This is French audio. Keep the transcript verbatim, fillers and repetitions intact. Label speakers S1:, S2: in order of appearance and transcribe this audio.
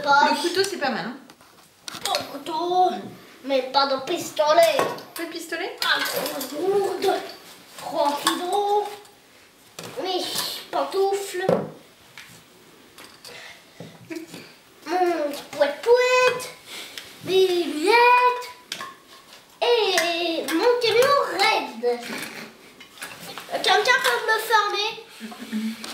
S1: poche.
S2: Le couteau, c'est pas mal. Hein.
S1: Oh, le couteau. Mais pas de pistolet.
S2: Pas de pistolet?
S1: Ah, grosse gourde. trois kilos. Mes pantoufles. Mon pouet-pouet. Mes lunettes. Et mon camion raide. Quelqu'un peut me le fermer?